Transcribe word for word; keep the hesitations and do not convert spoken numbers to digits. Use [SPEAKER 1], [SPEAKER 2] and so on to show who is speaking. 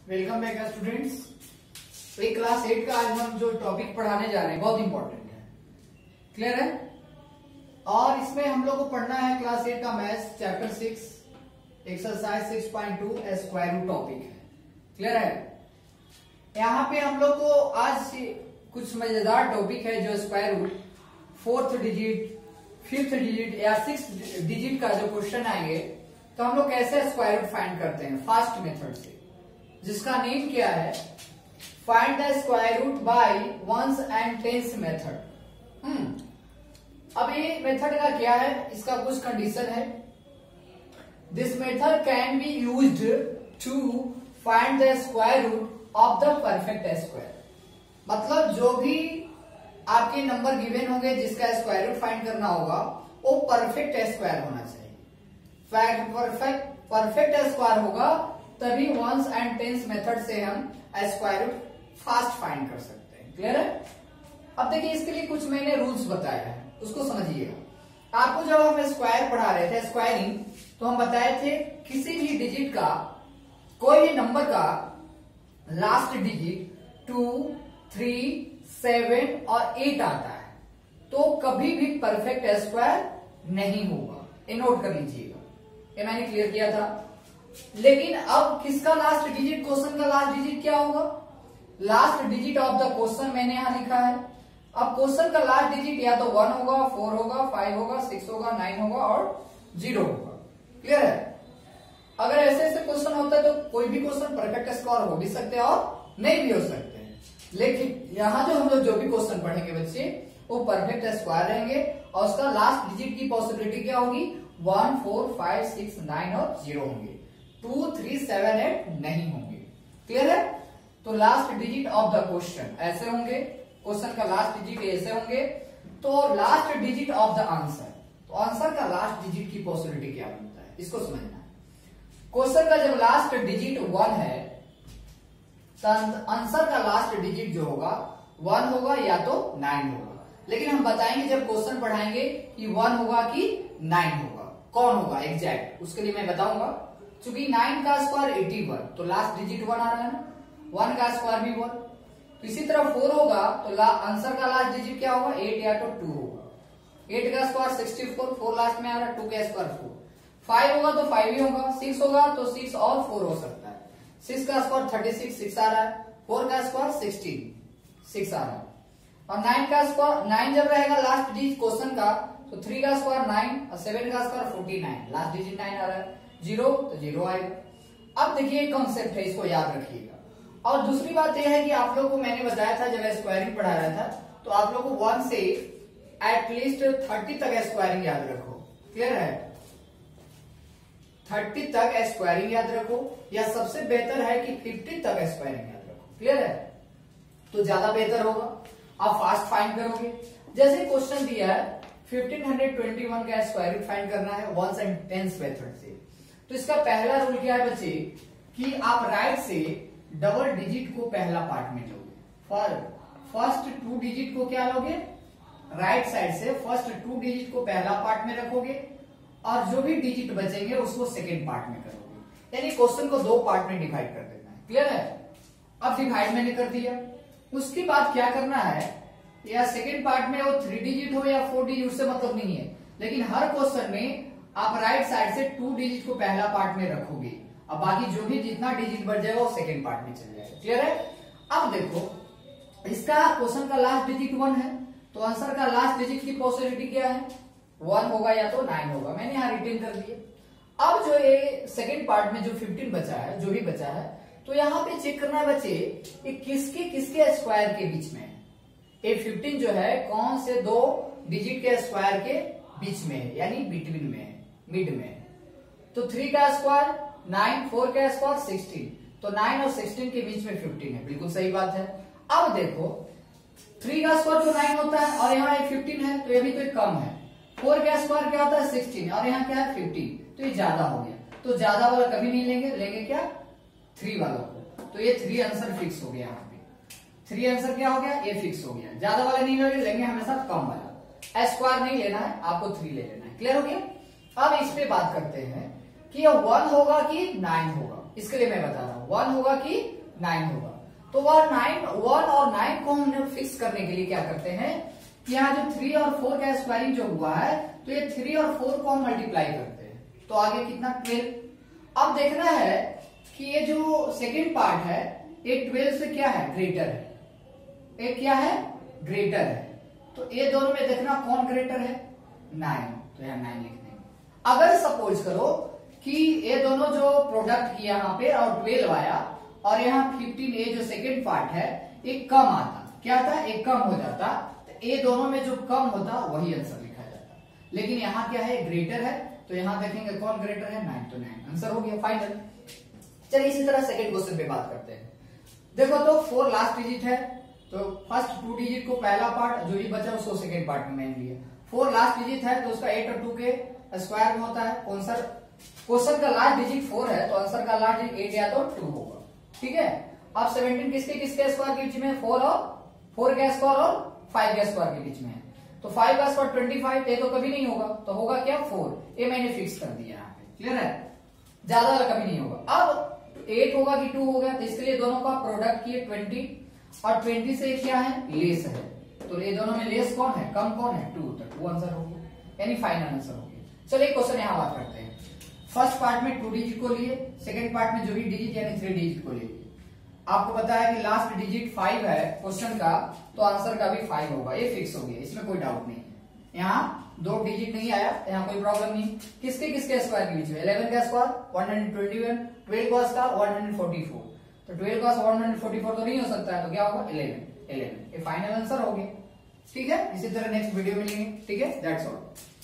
[SPEAKER 1] Welcome back students. एक class eight का आज हम जो टॉपिक पढ़ाने जा रहे हैं बहुत इंपॉर्टेंट है, क्लियर है। और इसमें हम लोग को पढ़ना है क्लास एट का maths chapter six exercise six point two square root topic है, क्लियर है। यहाँ पे हम लोग को आज कुछ मजेदार टॉपिक है जो square root fourth digit fifth digit या सिक्स डिजिट का जो क्वेश्चन आएंगे तो हम लोग कैसे स्क्वायर रूट फाइंड करते हैं फास्ट मेथड से, जिसका नेम क्या है find the square root by ones and tens method. Hmm अब ये मेथड का क्या है, इसका कुछ कंडीशन है। This method can be used to find the square root of the perfect square. मतलब जो भी आपके नंबर गिवन होंगे जिसका स्क्वायर रूट फाइंड करना होगा वो परफेक्ट स्क्वायर होना चाहिए। परफेक्ट परफेक्ट स्क्वायर होगा तभी वंस एंड टेंस मेथड से हम स्क्वायर रूट फास्ट फाइंड कर सकते हैं, क्लियर है। अब देखिए इसके लिए कुछ मैंने रूल्स बताया है, उसको समझिएगा। आपको जब हम स्क्वायर पढ़ा रहे थे स्क्वायरिंग, तो हम बताए थे किसी भी डिजिट का कोई भी नंबर का last digit two three seven और एट आता है तो कभी भी परफेक्ट स्क्वायर नहीं होगा, ये नोट कर लीजिएगा, ये मैंने क्लियर किया था। लेकिन अब किसका लास्ट डिजिट, क्वेश्चन का लास्ट डिजिट क्या होगा, last digit of the question मैंने यहां लिखा है। अब क्वेश्चन का लास्ट डिजिट या तो वन होगा, फोर होगा, फाइव होगा, सिक्स होगा, नाइन होगा और जीरो होगा, क्लियर है। अगर ऐसे ऐसे क्वेश्चन होता है तो कोई भी क्वेश्चन परफेक्ट स्क्वायर हो भी सकते हैं और नहीं भी हो सकते हैं, लेकिन यहाँ जो हम लोग जो भी क्वेश्चन पढ़ेंगे बच्चे वो परफेक्ट स्क्वायर रहेंगे और उसका लास्ट डिजिट की पॉसिबिलिटी क्या होगी, one four five six nine और जीरो होंगे, टू थ्री सेवन एट नहीं होंगे, क्लियर है। तो last digit of the question ऐसे होंगे, क्वेश्चन का लास्ट डिजिट ऐसे होंगे, तो last digit of the answer, तो आंसर का लास्ट डिजिट की पॉसिबिलिटी क्या बनता है इसको समझना है। क्वेश्चन का जब लास्ट डिजिट वन है तो आंसर का लास्ट डिजिट जो होगा वन होगा या तो नाइन होगा। लेकिन हम बताएंगे जब क्वेश्चन पढ़ाएंगे कि वन होगा कि नाइन होगा, कौन होगा एग्जैक्ट, उसके लिए मैं बताऊंगा। चूंकि नाइन का स्क्वायर एटी वन तो लास्ट डिजिट वन आ रहा है ना, वन का स्क्वायर भी वन। तो इसी तरह फोर होगा तो आंसर का लास्ट डिजिट क्या होगा, एट या तो टू होगा। एट का square sixty four, four last में आ रहा है, टू का स्क्वायर फोर। फाइव होगा तो फाइव ही होगा, सिक्स होगा तो सिक्स और फोर हो सकता है। सिक्स का स्क्वायर थर्टी सिक्स, सिक्स आ रहा है, फोर का स्क्वायर सिक्सटीन, सिक्स आ रहा है। और नाइन का स्क्वायर, नाइन जब रहेगा लास्ट डिजिट क्वेश्चन का तो थ्री का स्क्वायर नाइन और सेवन का square forty nine, last digit nine आ रहा है, जीरो तो जीरो आएगा। अब देखिए कॉन्सेप्ट है, इसको याद रखिएगा। और दूसरी बात यह है कि आप लोग को मैंने बताया था जब स्क्वायरिंग पढ़ा रहा था तो आप लोग को वन से एटलीस्ट थर्टी तक स्क्वायरिंग याद रखो, क्लियर है। थर्टी तक स्क्वायरिंग याद रखो या सबसे बेहतर है कि फिफ्टी तक स्क्वायरिंग याद रखो, क्लियर है, तो ज्यादा बेहतर होगा, आप फास्ट फाइंड करोगे। जैसे क्वेश्चन दिया है फिफ्टीन ट्वेंटी वन का स्क्वायर रूट फाइंड करना है वंस एंड टेंस मेथड से, तो इसका पहला रूल क्या है बच्चे कि आप राइट से डबल डिजिट को पहला पार्ट में लोगे। फर्स्ट टू डिजिट को क्या लोगे, राइट साइड से फर्स्ट टू डिजिट को पहला पार्ट में रखोगे और जो भी डिजिट बचेंगे उसको सेकेंड पार्ट में करोगे। यानी क्वेश्चन को दो पार्ट में डिवाइड कर देना है, क्लियर है। अब डिवाइड मैंने कर दिया, उसके बाद क्या करना है, या सेकेंड पार्ट में वो थ्री डिजिट हो या फोर डिजिट उससे मतलब नहीं है, लेकिन हर क्वेश्चन में आप राइट साइड से टू डिजिट को पहला पार्ट में रखोगे और बाकी जो भी जितना डिजिट बढ़ जाएगा वो सेकेंड पार्ट में चल जाएगा, क्लियर है। अब देखो इसका क्वेश्चन का लास्ट डिजिट वन है तो आंसर का लास्ट डिजिट की पॉसिबिलिटी क्या है, वन होगा या तो नाइन होगा, मैंने यहाँ रिटेन कर दिया। अब जो ये सेकेंड पार्ट में जो फिफ्टीन बचा है, जो भी बचा है, तो यहाँ पे चेक करना है बच्चे कि किसके किसके स्क्वायर के बीच में है। ये फिफ्टीन जो है कौन से दो डिजिट के स्क्वायर के बीच में है, यानी बिटवीन में है, मिड में है। तो थ्री का स्क्वायर नाइन, फोर का स्क्वायर सिक्सटीन, तो नाइन और सिक्सटीन के बीच में फिफ्टीन है, बिल्कुल सही बात है। अब देखो थ्री का स्क्वायर तो नाइन होता है और यहाँ फिफ्टीन है तो ये भी तो कम है। फोर का स्क्वायर क्या होता है सिक्सटीन और यहाँ क्या है फिफ्टीन, तो ये ज्यादा हो गया, तो ज्यादा वाला कभी नहीं लेंगे, लेंगे क्या थ्री वाला को, तो ये थ्री आंसर फिक्स हो गया। यहाँ पे थ्री आंसर क्या हो गया, ये फिक्स हो गया। ज्यादा वाला नहीं लेंगे, लेंगे हमेशा कम वाला, स्क्वायर नहीं लेना है आपको, थ्री ले लेना है, क्लियर हो गया। अब इस पे बात करते हैं कि ये वन होगा कि नाइन होगा। इसके लिए मैं बता रहा हूं वन होगा कि नाइन होगा। तो वह नाइन वन और नाइन को हमने फिक्स करने के लिए क्या करते हैं, यहाँ जो थ्री और फोर का स्क्वायरिंग जो हुआ है, तो ये थ्री और फोर को हम मल्टीप्लाई करते हैं, तो आगे कितना ट्वेल्व। अब देखना है कि ये जो सेकेंड पार्ट है ये ट्वेल्व से क्या है, ग्रेटर है, ये क्या है, ग्रेटर है। तो ये दोनों में देखना कौन ग्रेटर है, नाइन, तो यहाँ नाइन लिख देंगे। अगर सपोज करो कि ये दोनों जो प्रोडक्ट किया यहाँ पे और ट्वेल्व आया और यहाँ फिफ्टीन ए जो सेकेंड पार्ट है ये कम आता, क्या था, एक कम हो जाता, तो ये दोनों में जो कम होता वही आंसर लिखा जाता। लेकिन यहाँ क्या है, ग्रेटर है, तो यहाँ देखेंगे कौन ग्रेटर है, नाइन, तो नाइन आंसर हो गया फाइनल। चलिए इसी तरह सेकेंड क्वेश्चन पे बात करते हैं। देखो तो फोर लास्ट डिजिट है, तो फर्स्ट टू डिजिट को पहला पार्ट जो भी बचा उसको सेकेंड पार्ट में मैंने लिया। फोर लास्ट डिजिट है तो उसका एट और टू के स्क्वायर में होता है। आंसर क्वेश्चन का लास्ट डिजिट फोर है तो आंसर का लास्ट डिजिट एट या तो टू होगा, ठीक है। अब सेवनटीन किसके किसके स्क्वायर के बीच में, फोर और फोर के स्क्वायर और फाइव के स्क्वायर के बीच में है, तो फाइव का स्क्वायर ट्वेंटी फाइव, ये तो कभी नहीं होगा, तो होगा क्या, फोर। ये मैंने फिक्स कर दिया यहाँ पे, क्लियर है, ज्यादा कभी नहीं होगा। अब एट होगा कि टू होगा, तो इसके लिए दोनों का प्रोडक्ट किए ट्वेंटी, और ट्वेंटी से क्या है, लेस है, तो ये दोनों में लेस कौन है, कम कौन है, टू, तो टू आंसर हो गया, यानी फाइनल आंसर हो गया। चलिए क्वेश्चन यहाँ बात करते हैं। फर्स्ट पार्ट में टू डिजिट को लिए, सेकंड पार्ट में जो भी डिजिट यानी थ्री डिजिट को लिए। आपको पता है कि लास्ट डिजिट फाइव है क्वेश्चन का, तो आंसर का भी फाइव होगा, ये फिक्स हो गया, इसमें कोई डाउट नहीं है। यहाँ दो डिजिट नहीं आया, यहाँ कोई प्रॉब्लम नहीं। किसके किसके स्क्वायर के बीच में, इलेवन का square one hundred twenty one, twelve का square one hundred forty four, तो ट्वेल्व का वन हंड्रेड फोर्टी फोर तो नहीं हो सकता है, तो क्या होगा, इलेवन, इलेवन, ये फाइनल आंसर हो गया, ठीक है। इसी तरह नेक्स्ट वीडियो में मिलेंगे, ठीक है, दैट्स ऑल।